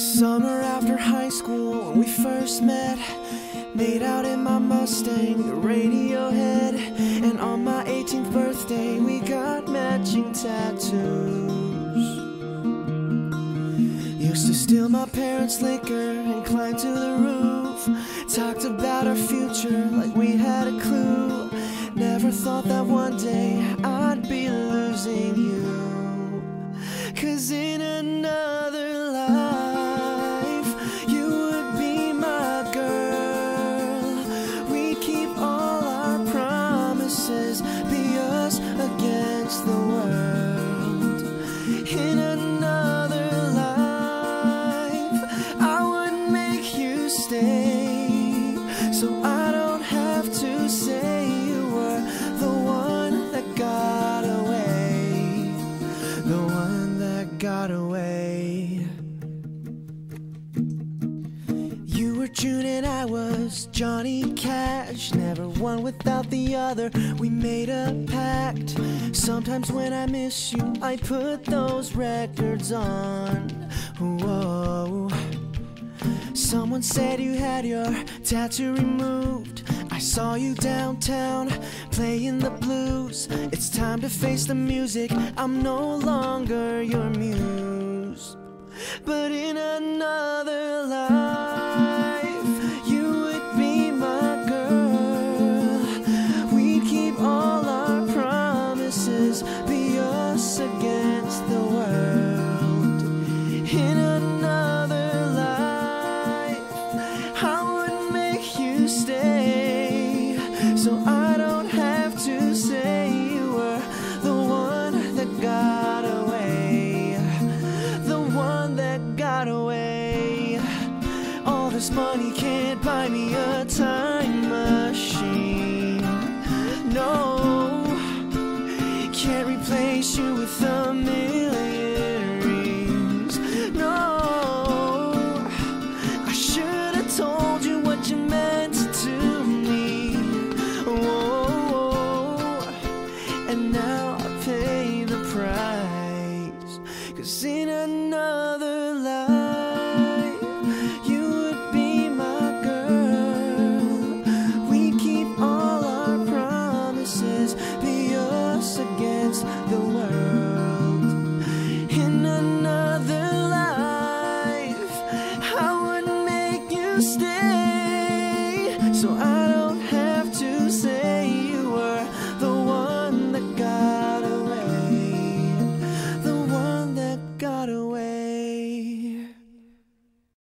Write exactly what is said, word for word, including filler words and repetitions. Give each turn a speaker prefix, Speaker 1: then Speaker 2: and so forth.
Speaker 1: Summer after high school, when we first met, made out in my Mustang, the Radiohead. And on my eighteenth birthday, we got matching tattoos. Used to steal my parents' liquor and climb to the roof. Talked about our future like we had a clue. Never thought that one day I'd be losing you. 'Cause in another life, you would be my girl. We'd keep all our promises, be us against the world. In another life, I would make you stay, so I don't have to say you were the one that got away, the one that got away. You were June and I was Johnny Cash, never one without the other. We made a pact. Sometimes when I miss you, I put those records on. Whoa. Someone said you had your tattoo removed. I saw you downtown playing the blues. It's time to face the music, I'm no longer your muse. But in another life, you would be my girl. We'd keep all our promises, be us against the world. In another life, I would make you stay, so I don't have to say you were the one that got away, the one that got away. All this money can't buy me a time machine. No, can't replace you with a million rings. No, I should have told you what you meant to me. Whoa, and now I pay the price. 'Cause in another life, you would be my girl. We keep all our promises, be us against the world. In another life, I would make you stay.